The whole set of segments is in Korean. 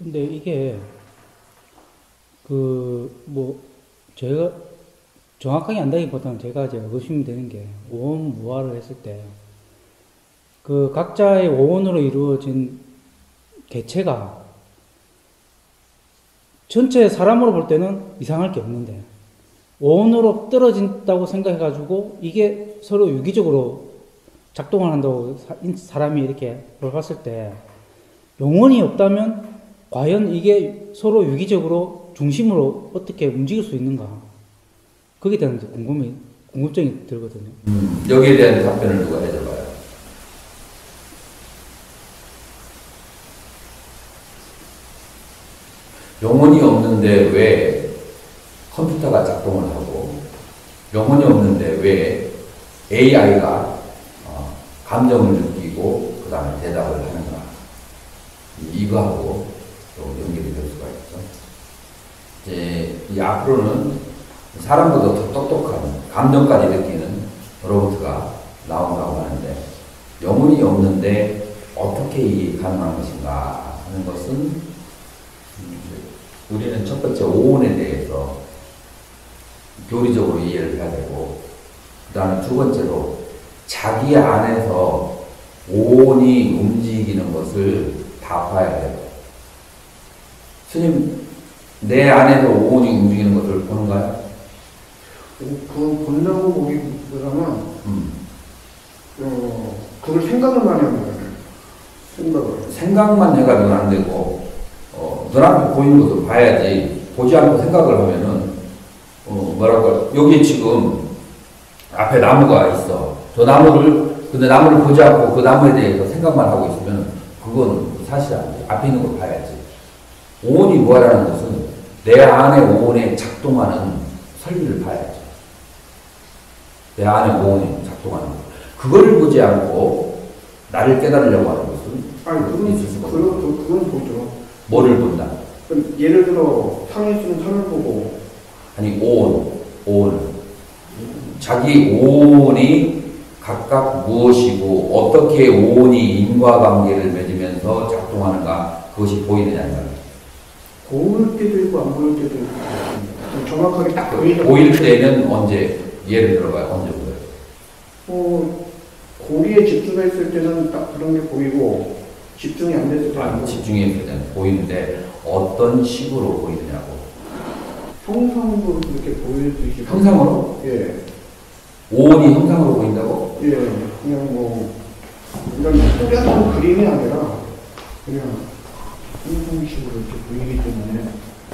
근데 이게 제가 정확하게 안다기보다는 제가 이제 의심이 되는 게 오온 무화를 했을 때 그 각자의 오온으로 이루어진 개체가 전체 사람으로 볼 때는 이상할 게 없는데 오온으로 떨어진다고 생각해가지고 이게 서로 유기적으로 작동을 한다고 사람이 이렇게 봤을 때 영혼이 없다면 과연 이게 서로 유기적으로 중심으로 어떻게 움직일 수 있는가? 거기에 대한 궁금증이 들거든요. 여기에 대한 답변을 누가 해줘봐요. 영혼이 없는데 왜 컴퓨터가 작동을 하고, 영혼이 없는데 왜 AI가 감정을 느끼고 그 다음에 대답을 하는가? 이거하고 또 연결이 될 수가 있죠. 이제 이 앞으로는 사람보다 더 똑똑한 감정까지 느끼는 로봇가 나온다고 하는데, 영혼이 없는데 어떻게 이게 가능한 것인가 하는 것은 우리는 첫 번째 오온에 대해서 교리적으로 이해를 해야 되고, 그 다음에 두 번째로 자기 안에서 오온이 움직이는 것을 다 봐야 돼요. 스님, 내 안에서 오온이 움직이는 것을 보는가요? 그건 본다고 보기보다는 그걸 생각을 많이 하는 거잖아요. 생각만 해가지고는 안 되고, 눈앞에 보이는 것을 봐야지. 보지 않고 생각을 하면은 여기 지금 앞에 나무가 있어. 근데 나무를 보지 않고 그 나무에 대해서 생각만 하고 있으면 그건 사실 아니지. 앞에 있는 걸 봐야지. 오온이 뭐라는 것은 내 안에 오온에 작동하는 설비를 봐야지. 내 안에 오온이 작동하는 거. 그거를 보지 않고 나를 깨달으려고 하는 것은 있을 수가 없어. 그건 보죠. 뭐를 본다? 예를 들어 상에 쓰는 상을 보고, 아니 오온. 자기 오온이 각각 무엇이고 어떻게 오온이 인과관계를 맺으면서 작동하는가, 그것이 보이느냐는 말이에요. 보일 때도 있고 안 보일 때도 있고 정확하게 딱 보일 때는 언제? 예를 들어봐요. 언제 보여요? 고리에 집중했을 때는 딱 그런 게 보이고, 집중이 안 됐을 때는 집중했을 때는 보이는데 어떤 식으로 보이느냐고. 형상으로 이렇게 보이듯이. 형상으로? 예. 오온이 형상으로 보인다고? 예. 그냥 이런 뚜렷한 그림이 아니라 그냥 형상식으로 이렇게 보이기 때문에.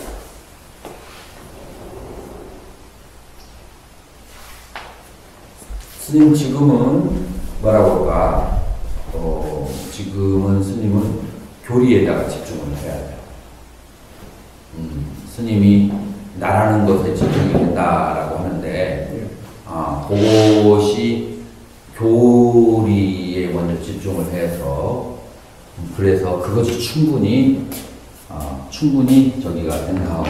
스님, 지금은 뭐라고 할까? 지금은 스님은 교리에다가 집중을 해야 돼요. 스님이 나라는 것에 집중이 된다라고 하는데, 그것이 교리에 먼저 집중을 해서, 그래서 그것이 충분히 저기가 된 다음에,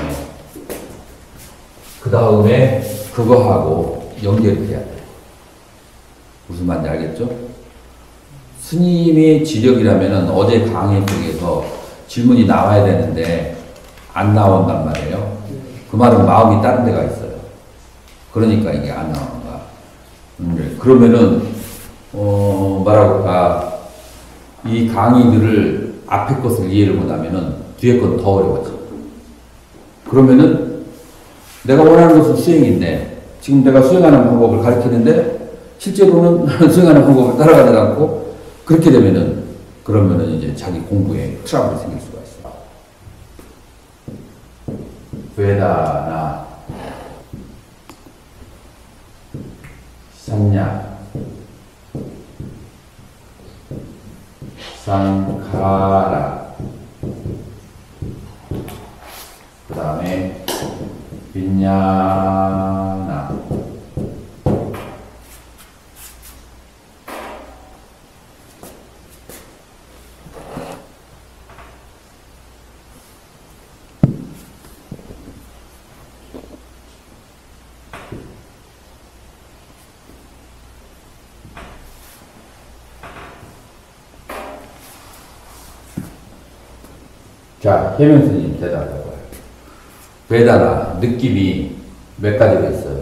그 다음에 그거하고 연결이 돼야 돼요. 무슨 말인지 알겠죠? 스님의 지력이라면은 어제 강의 속에서 질문이 나와야 되는데 안 나온단 말이에요. 그 말은 마음이 다른 데가 있어요. 그러니까 이게 안 나오는 거야. 그러면은 뭐라고 할까, 이 강의들을 앞에 것을 이해를 못하면은 뒤에 건 더 어려워져. 그러면은 내가 원하는 것은 수행인데 지금 내가 수행하는 방법을 가르치는데 실제로는 수행하는 방법을 따라가지 않고, 그렇게 되면은 그러면은 이제 자기 공부에 트러블이 생길 수가 있어. 베다나 삼냐 상카라, 그 다음에 빈냐나, 자, 혜명 스님 대답해봐요. 베다나 느낌이 몇 가지가 있어요?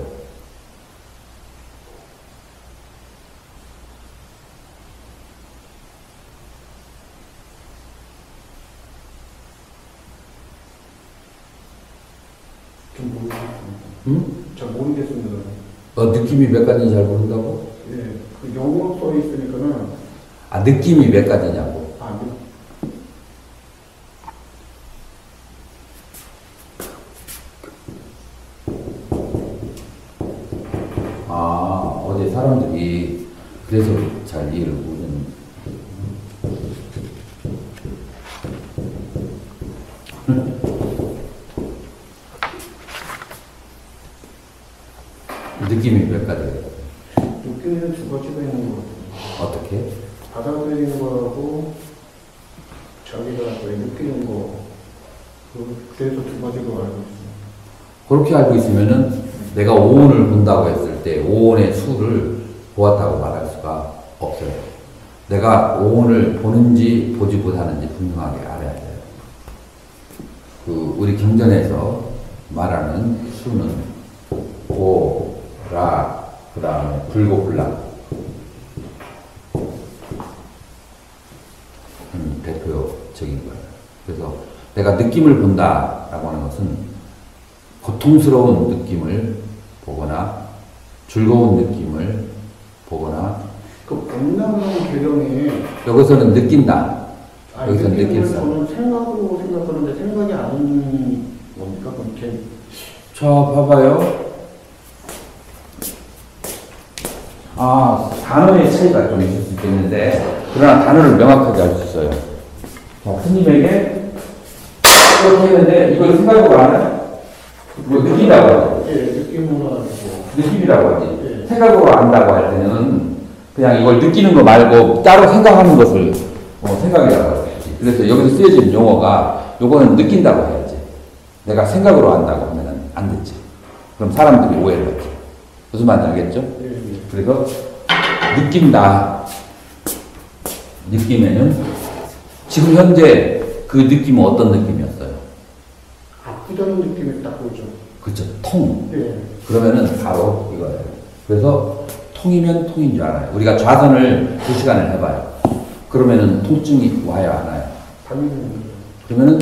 좀 모르겠습니다. 응? 잘 모르겠습니다. 느낌이 몇 가지인지 잘 모른다고? 예, 그 영어로 써 있으니까는 아, 느낌이 몇 가지냐고. 어제 사람들이 그래서 잘 이해를 못했는. 느낌이 몇 가지예요? 느낌에는 두 가지가 있는 것 같아요. 어떻게? 받아들이는 거하고 자기가 느끼는 거, 그래서 두 가지로 알고 있어요. 그렇게 알고 있으면은 내가 오온을 본다고 했을 때 오온의 수를 보았다고 말할 수가 없어요. 내가 오온을 보는지 보지 못하는지 분명하게 알아야 돼요. 우리 경전에서 말하는 수는 오, 라, 그 다음에 불고 불락 대표적인 거예요. 그래서 내가 느낌을 본다라고 하는 것은 고통스러운 느낌을 보거나 즐거운 느낌을 보거나 그 본năng 개념이 여기서는 느낀다. 여기서는 느낄 수. 저는 생각으로 생각하는데 생각이 아닌 뭡니까? 그렇게. 자, 봐봐요. 단어의 차이가 좀 있을 수 있겠는데, 그러나 단어를 명확하게 알 수 있어요. 자, 스님에게 이렇게 했는데, 이걸 생각으로 안 해? 이거 느낀다고 하죠. 예, 느낌으로 하고. 느낌이라고 하지. 예. 생각으로 안다고 할 때는, 그냥 이걸 느끼는 거 말고, 따로 생각하는 것을 생각이라고 하지. 그래서 여기서 쓰여진 용어가, 요거는 느낀다고 해야지. 내가 생각으로 안다고 하면 안 되지. 그럼 사람들이 오해를 하지. 무슨 말인지 알겠죠? 예. 그래서 느낀다. 느낌에는 지금 현재 그 느낌은 어떤 느낌이었어요? 아프다는 느낌이 딱 오죠. 그쵸, 통. 예. 그러면은 바로 이거예요. 그래서 통이면 통인 줄 알아요. 우리가 좌선을 2시간을 해봐요. 그러면은 통증이 와요, 안 와요? 당연히. 그러면은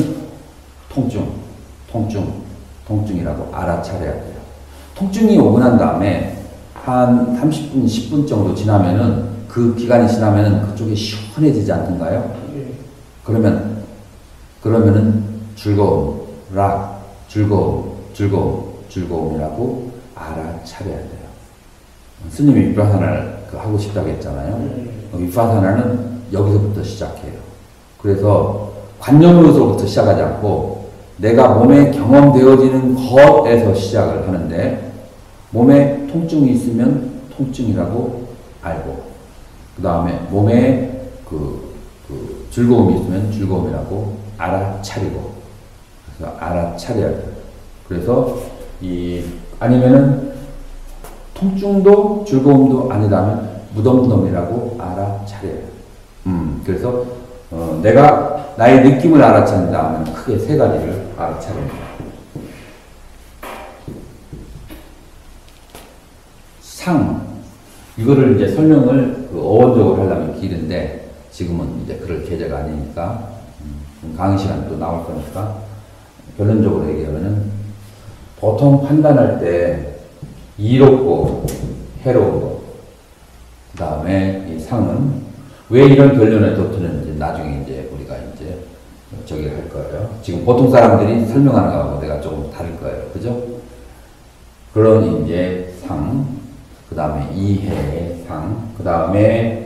통증이라고 알아차려야 돼요. 통증이 오고 난 다음에 한 30분, 10분 정도 지나면은 그 기간이 지나면은 그쪽이 시원해지지 않던가요? 예. 그러면은 즐거움이라고 알아차려야 돼요. 스님이 위파사나를 하고 싶다고 했잖아요. 위파사나는 여기서부터 시작해요. 그래서 관념으로서부터 시작하지 않고 내가 몸에 경험되어지는 것에서 시작을 하는데 몸에 통증이 있으면 통증이라고 알고 그 다음에 몸에 즐거움이 있으면 즐거움이라고 알아차리고 그래서 알아차려야 돼요. 그래서 아니면은 통증도 즐거움도 아니다면 무덤덤이라고 알아차려요. 그래서 내가 나의 느낌을 알아차린다 하면 크게 세 가지를 알아차립니다. 이거를 이제 설명을 어원적으로 하려면 길은데 지금은 이제 그럴 계제가 아니니까 강의 시간 또 나올 거니까 결론적으로 얘기하면은 보통 판단할 때 이롭고 해로운 것, 그 다음에 이 상은 왜 이런 결론에 도트는지 나중에 이제 우리가 이제 저기 할 거예요. 지금 보통 사람들이 설명하는 거하고 내가 조금 다를 거예요. 그죠? 그런 이제 상, 그 다음에 이해의 상, 그 다음에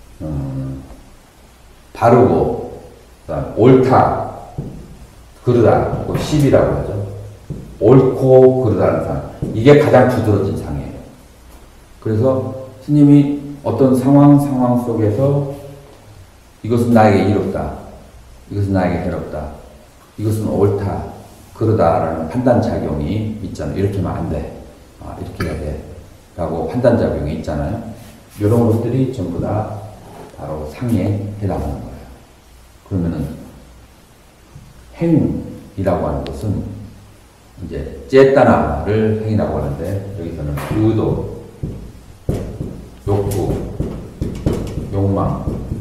바르고, 그 다음에 옳다, 그르다, 그 10이라고 하죠. 옳고 그르다는 상. 이게 가장 두드러진 상이에요. 그래서 스님이 어떤 상황 속에서 이것은 나에게 이롭다, 이것은 나에게 해롭다, 이것은 옳다, 그르다라는 판단작용이 있잖아요. 이렇게 하면 안 돼. 이렇게 해야 돼. 라고 판단작용이 있잖아요. 이런 것들이 전부 다 바로 상에 해당하는 거예요. 그러면은 행이라고 하는 것은 이제 쨌다나를 행이라고 하는데 여기서는 의도, 욕구, 욕망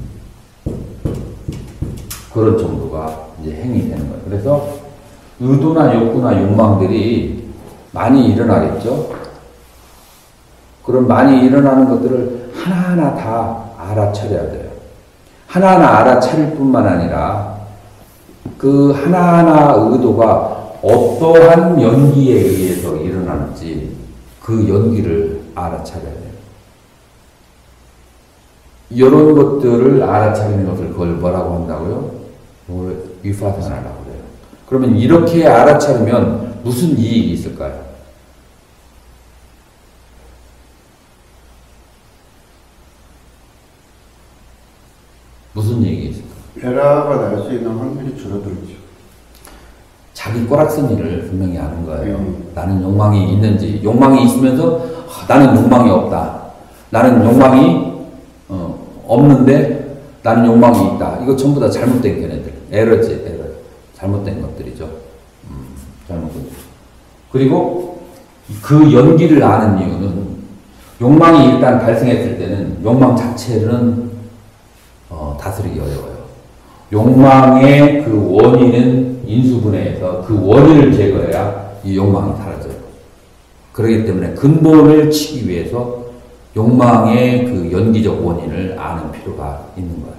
그런 정도가 이제 행이 되는 거예요. 그래서 의도나 욕구나 욕망들이 많이 일어나겠죠. 그런 많이 일어나는 것들을 하나하나 다 알아차려야 돼요. 하나하나 알아차릴 뿐만 아니라 그 하나하나 의도가 어떠한 연기에 의해서 일어나는지 그 연기를 알아차려야 돼요. 이런 것들을 알아차리는 것을 그걸 뭐라고 한다고요? 위파사나라고 그래요. 그러면 이렇게 알아차리면 무슨 이익이 있을까요? 무슨 이익이 있을까요? 에러가 날 수 있는 확률이 줄어들죠. 자기 꼬락서니를 분명히 아는 거예요. 나는 욕망이 있는지, 욕망이 있으면서 나는 욕망이 없다. 나는 욕망이 없는데 나는 욕망이 있다. 이거 전부 다 잘못된 견해들. 에러지, 에러. 잘못된 것들이죠. 잘못된 것. 그리고 그 연기를 아는 이유는 욕망이 일단 발생했을 때는 욕망 자체는 다스리기 어려워요. 욕망의 그 원인은 인수분해해서 그 원인을 제거해야 이 욕망이 사라져요. 그렇기 때문에 근본을 치기 위해서 욕망의 그 연기적 원인을 아는 필요가 있는 거예요.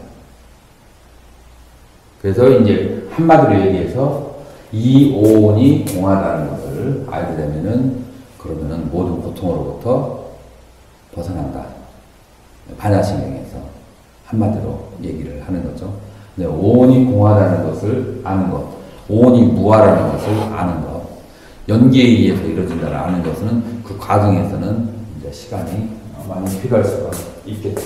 그래서 이제 한마디로 얘기해서 이 오온이 공하다는 것을 알게 되면은 그러면은 모든 고통으로부터 벗어난다. 반야신경에서 한마디로 얘기를 하는 거죠. 오온이 공하다는 것을 아는 것, 오온이 무하라는 것을 아는 것, 연기에 의해서 이루어진다를 아는 것은 그 과정에서는 이제 시간이 많이 필요할 수가 있겠죠.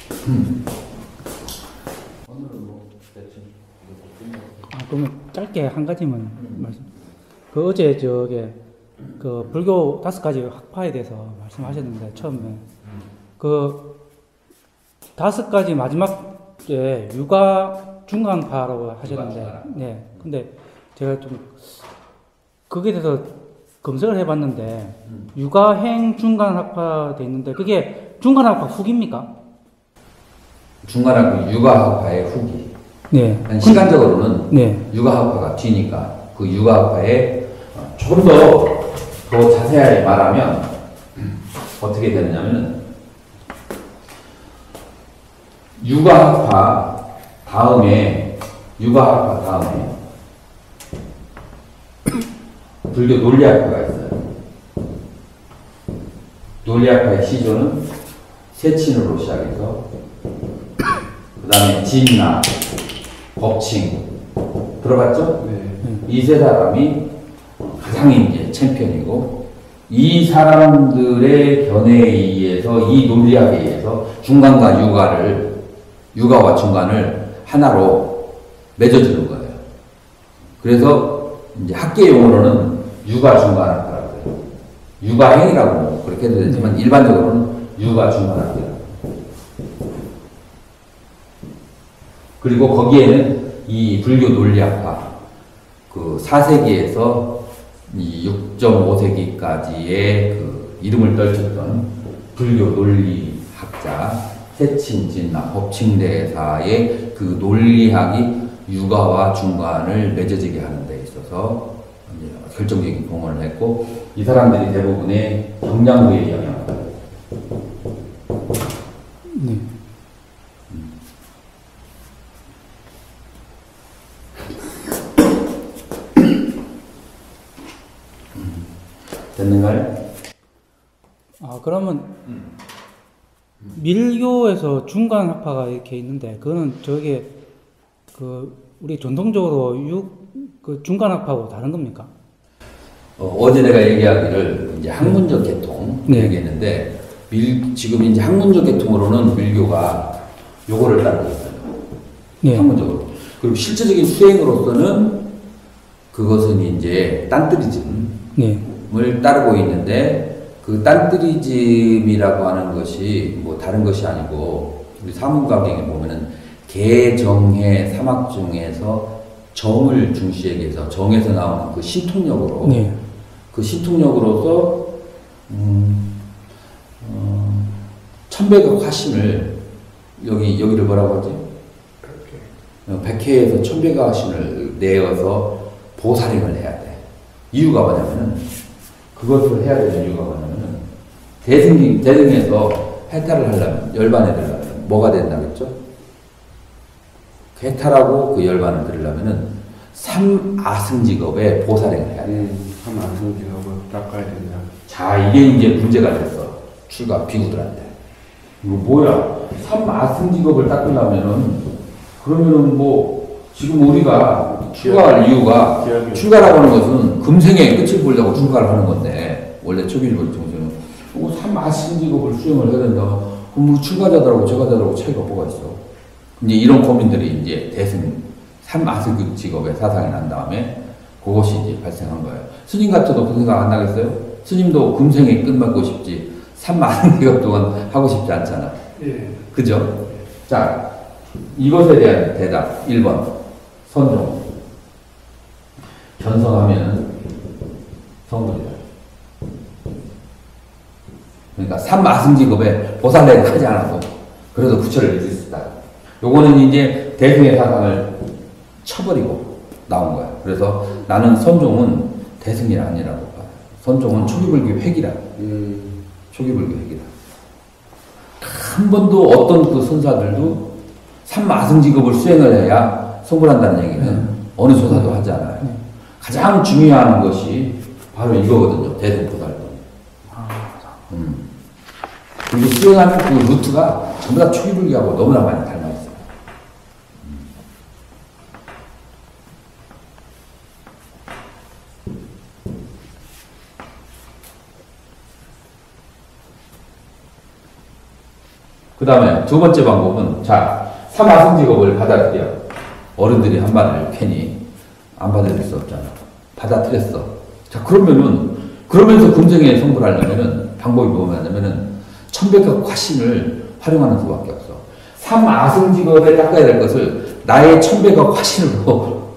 오늘은 뭐 대충 그러면 짧게 한 가지만 말씀. 그 어제 저게 그 불교 5가지 학파에 대해서 말씀하셨는데 처음에 그 5가지 마지막에 육아 중간파라고 하셨는데, 네. 근데 제가 좀 거기에 대해서 검색을 해봤는데 육아행 중간학파 돼 있는데 그게 중간학파 후기입니까? 중간학파 육아학파의 후기. 네. 시간적으로는 네. 육아학파가 뒤니까 그 육아학파에 조금 더 자세하게 말하면 어떻게 되느냐면은 육아학파 다음에 불교 논리학파가 있어요. 논리학파의 시조는 세친으로 시작해서 그 다음에 진나, 법칭 들어봤죠? 네. 이 세 사람이 가장 이제 챔피언이고 이 사람들의 견해에 의해서 이 논리학에 의해서 중간과 육아와 중간을 하나로 맺어주는 거예요. 그래서 이제 학계 용어로는 육아 중간학파라고 해요. 육아행이라고 그렇게 해도 되지만 일반적으로는 육아 중간학파라고. 그리고 거기에는 이 불교 논리학파 그 4세기에서 이 6.5세기까지의 그 이름을 떨쳤던 불교 논리학자 세친진나 법칭대사의 그 논리학이 육아와 중간을 맺어지게 하는 데 있어서 결정적인 공헌을 했고 이 사람들이 대부분의 경량부에 영향을 받아요. 네. 됐는가요? 그러면 밀교에서 중간 학파가 이렇게 있는데 그거는 저게 그 우리 전통적으로 그 중간 학파하고 다른 겁니까? 어제 내가 얘기하기를 이제 학문적 계통 네. 얘기했는데 지금 이제 학문적 계통으로는 밀교가 요거를 따르고 있어요. 네. 학문적으로. 그리고 실제적인 수행으로서는 그것은 이제 딴뜨리즘을 네. 따르고 있는데 그 딴뜨리즘이라고 하는 것이 뭐 다른 것이 아니고 우리 사문과경에 보면은 개정해 사막 중에서 정을 중시에게서 정에서 나오는 그 신통력으로 네. 그 신통력으로서 천백억 화신을 여기를 뭐라고 하지? 백회에서 천백억 화신을 내어서 보살행을 해야 돼. 이유가 뭐냐면은 그것을 해야 되는 이유가 뭐냐면은 대승에서 해탈을 하려면 열반에 들려면 뭐가 된다 그랬죠? 해탈하고 그 열반을 들으려면은 삼아승직업에 보살행을 해야 돼. 삼아승직업을 닦아야 된다. 자, 이게 이제 문제가 됐어. 출가 비구들한테. 이거 뭐야? 삼아승직업을 닦으려면은 그러면은 뭐 지금 우리가 출가할 이유가 출가라고 하는 것은 금생에 끝을 보려고 출가를 하는 건데 원래 초기일본 정신은 삼아승직업을 수행을 해야 된다. 그럼 우리 출가자들하고 제가자들하고 차이가 뭐가 있어? 이제 이런 고민들이 이제 대승 삼아승직업의 사상이 난 다음에 그것이 이제 발생한 거예요. 스님 같아도 그 생각 안 나겠어요? 스님도 금생에 끝맺고 싶지 삼아승직업 동안 하고 싶지 않잖아. 예. 그죠? 자, 이것에 대한 대답 1번 선종. 견성하면은 성불이다. 그러니까 삼아승직업에 보살내를 하지 않아도 그래도 부처를 믿을 수 있다. 요거는 이제 대승의 사상을 쳐버리고 나온 거야. 그래서 나는 선종은 대승이 아니라고 봐. 선종은 초기불교 획이라. 초기불교 획이라. 한 번도 어떤 그 선사들도 삼아승직업을 수행을 해야 성불한다는 얘기는 어느 조사도 하지 않아요. 가장 중요한 것이 바로 이거거든요. 대승보살도. 그리고 수행하는 그 루트가 전부 다 초기불교하고 너무나 많이 닮아 있어요. 그 다음에 두 번째 방법은, 자, 삼아승직업을 받아들여. 어른들이 한 말을 괜히 안 받아들일 수 없잖아. 받아들였어. 자, 그러면서 금생에 성불하려면은 방법이 뭐냐면은 천백억 화신을 활용하는 수밖에 없어. 삼아승직업에 닦아야 될 것을 나의 천백억 화신으로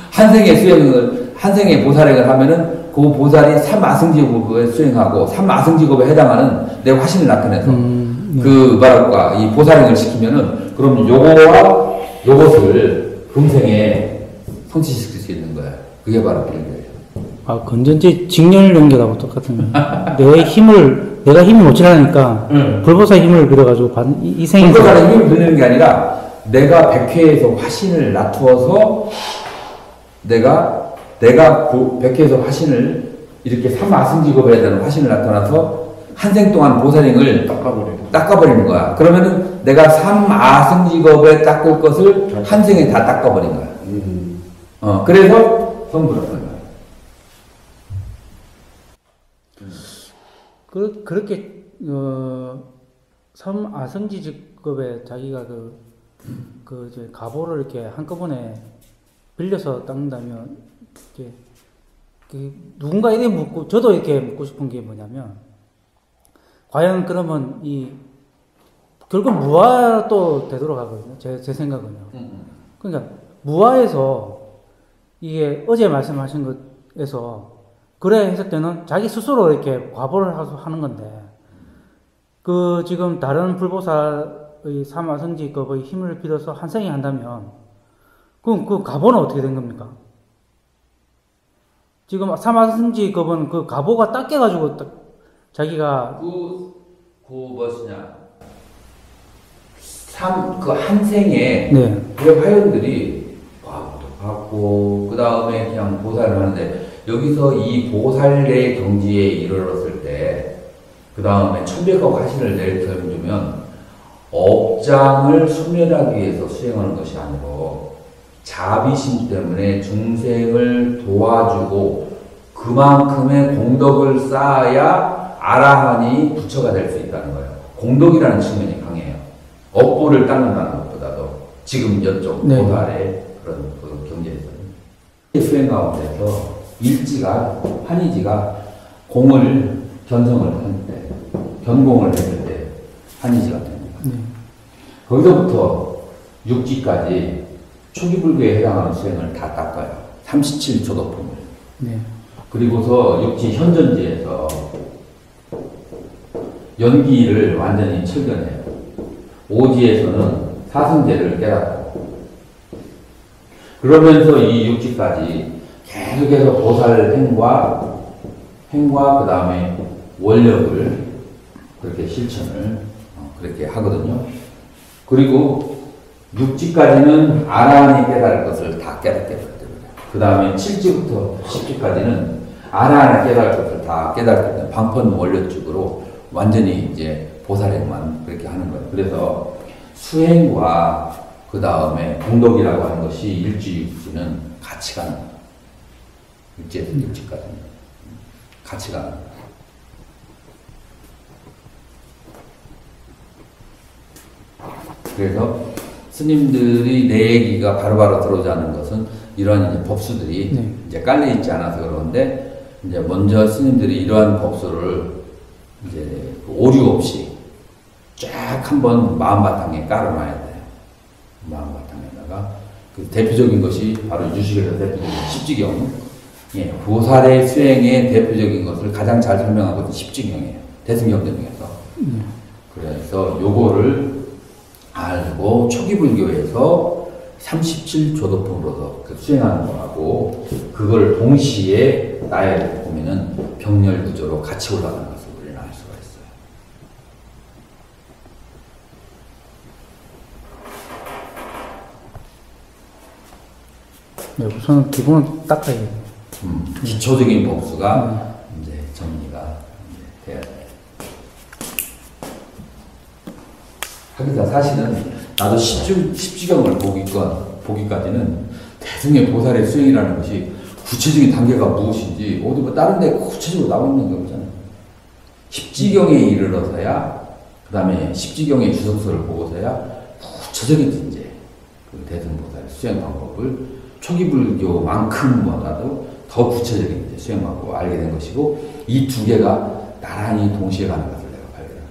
한 생에 보살행을 하면은 그 보살이 삼아승직업에 수행하고 삼아승직업에 해당하는 내 화신을 나타내서 그 뭐랄까 이 보살행을 시키면은 그럼 요거와 요것을 금생에 성취시킬 수 있는 거야. 그게 바로 빌교예요. 아, 건전지 직렬 연결하고 똑같은 거예요. 내가 힘을 못 치라니까 불보살 힘을 빌어가지고 이 생에서 불보살의 힘을 빌리는 게 아니라 내가 백회에서 화신을 낮추어서 내가 백회에서 화신을 이렇게 삼아승직업에 대한 화신을 나타나서 한 생 동안 보살행을 닦아버리는 거야. 그러면은 내가 삼아승직업에 닦을 것을 한 생에 다 닦아버린 거야. 그래서 성불을 하는 거야. 그렇게 삼아승직업에 자기가 이제 가보를 이렇게 한꺼번에 빌려서 닦는다면 이렇게 누군가 이렇게 묻고 저도 이렇게 묻고 싶은 게 뭐냐면 과연 그러면 결국 무아도 되도록 하거든요. 제 생각은요. 그러니까 무아에서 이게 어제 말씀하신 것에서 그래 했을 때는 자기 스스로 이렇게 과보를 하는 건데 지금 다른 불보살의 삼아승직업의 힘을 빌어서 한 생에 한다면 그럼 그 가보는 어떻게 된 겁니까? 지금 삼아승직업은 그 가보가 닦여가지고 자기가 무엇이냐 그 한 생에 네. 그 화연들이 과보도 받고 그 다음에 그냥 보살을 하는데 여기서 이 보살의 경지에 이르렀을 때 그 다음에 천백억 화신을 내려주면 업장을 소멸하기 위해서 수행하는 것이 아니고 자비심 때문에 중생을 도와주고 그만큼의 공덕을 쌓아야 아라한이 부처가 될 수 있다는 거예요. 공덕이라는 측면이 강해요. 업보를 닦는다는 것보다도 지금 이쪽 네. 보살의 그런 그 경제에서는 수행 가운데서 한의지가 공을 견성을 할 때, 견공을 했을 때 한의지가 됩니다. 네. 거기서부터 육지까지 초기 불교에 해당하는 수행을 다 닦아요. 37조도품을. 네. 그리고서 육지 현전지에서 연기를 완전히 철견해요. 오지에서는 사승제를 깨닫고 그러면서 이 육지까지 계속해서 보살 행과 그 다음에 원력을 그렇게 실천을 그렇게 하거든요. 그리고 육지까지는 아라한이 깨달을 것을 다 깨닫게 되거든요. 그 다음에 7지부터 10지까지는 아라한이 깨달을 것을 다 깨닫게 되는 방편 원력적으로 완전히 이제 보살행만 그렇게 하는 거예요. 그래서 수행과 그 다음에 공덕이라고 하는 것이 일지 육지는 같이 가는 거예요. 육지에서 육지까지는 같이 가는 거예요. 그래서 스님들이 내 얘기가 바로바로 들어오지 않는 것은 이러한 이제 법수들이 네. 이제 깔려 있지 않아서 그러는데 이제 먼저 스님들이 이러한 법수를 이제 오류 없이 쫙 한번 마음바탕에 깔아놔야 돼요. 마음바탕에다가 그 대표적인 것이 바로 유식에서 대표적인 십지경. 예, 보살의 수행의 대표적인 것을 가장 잘 설명한 것은 십지경이에요. 대승경전 중에서. 그래서 요거를 알고 초기 불교에서 37조도품으로서 그 수행하는 거하고 그걸 동시에 나에 보면은 병렬 구조로 같이 올라가는 것을 우리는 알 수가 있어요. 네, 우선 기본은 닦아야 돼요. 기초적인 법수가 이제 정리가 이제 돼야 돼요. 하기사 사실은 나도 십지경을 보기까지는 대승의 보살의 수행이라는 것이 구체적인 단계가 무엇인지 어디 뭐 다른 데 구체적으로 나와 있는 게 없잖아요. 십지경에 이르러서야 그 다음에 십지경의 주석서를 보고서야 구체적인 이제 그 대승보살의 수행 방법을 초기 불교만큼보다도 더 구체적인 이제 수행 방법을 알게 된 것이고 이 두 개가 나란히 동시에 가는 것을 내가 발견합니다.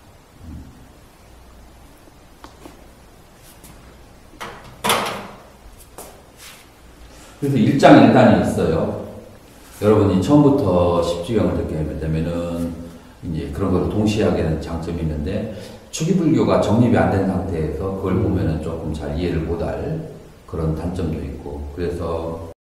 그래서 일장일단이 있어요. 여러분이 처음부터 십지경을 듣게 되면은 이제 그런 걸 동시에 하게 되는 장점이 있는데 초기 불교가 정립이 안 된 상태에서 그걸 보면은 조금 잘 이해를 못할 그런 단점도 있고 그래서